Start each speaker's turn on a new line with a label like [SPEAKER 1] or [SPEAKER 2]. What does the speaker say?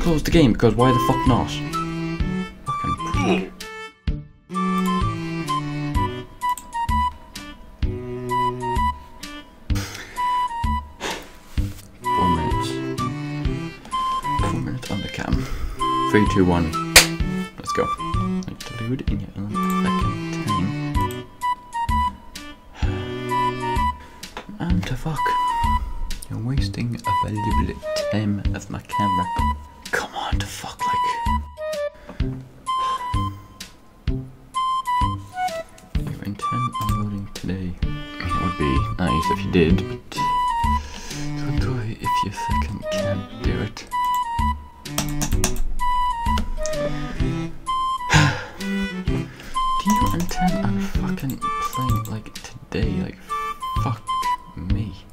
[SPEAKER 1] close the game because why the fuck not? Fucking. 4 minutes on the cam. 3, 2, 1. Let's go. Like to load in your own fucking time. And to fuck. You're wasting a valuable time of my camera. Come on, to fuck, like. You intend on loading today? I mean, it would be nice if you did, but so do I if you fucking can't do it. Do you intend on fucking playing like today? Like, fuck me.